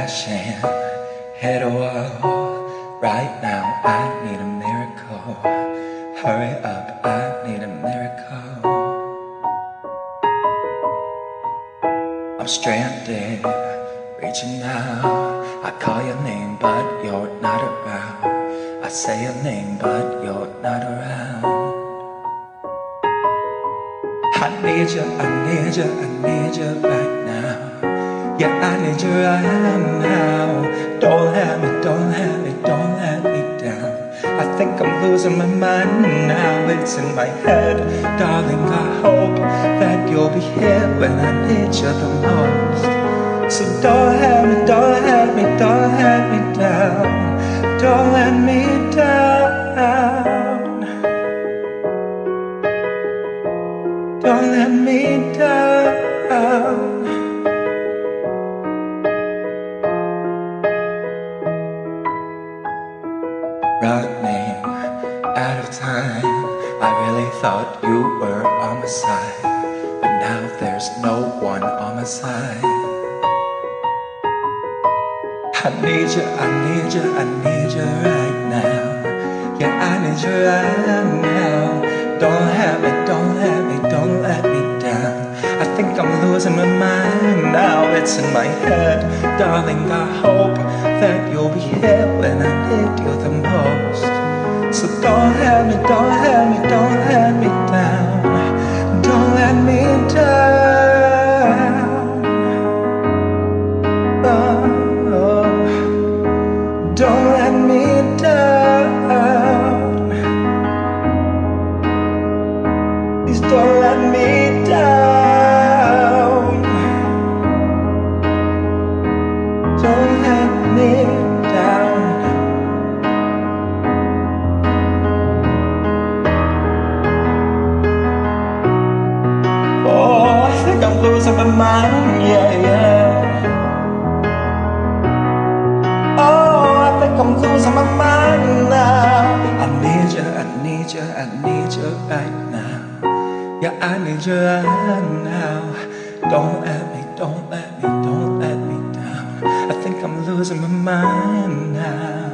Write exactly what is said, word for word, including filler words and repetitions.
crashing, hit a wall. Right now I need a miracle. Hurry up, I need a miracle. I'm stranded, reaching out. I call your name but you're not around. I say your name but you're not around. I need you, I need you, I need you right now. Yeah, I need you right now. Don't let me, don't let me, don't let me down. I think I'm losing my mind now. It's in my head, darling, I hope that you'll be here when I need you the most. So don't let me, don't let me, don't let me down. Don't let me down. Don't let me down. Running out of time, I really thought you were on my side, but now there's no one on my side. I need you, I need you, I need you right now. Yeah, I need you right now. Don't let me, don't let me, don't let me down. I think I'm losing my mind now. It's in my head, darling, I hope that you'll be here when I need you the most. So don't let me, don't let me, don't let me down. Don't let me down. Oh, don't let me down. Please don't let me down. Don't let me down. Oh, I think I'm losing my mind, yeah, yeah. Oh, I think I'm losing my mind now. I need you, I need you, I need you right now. Yeah, I need you right now. Don't let me, don't let me, don't let me down. I think I'm losing my mind now.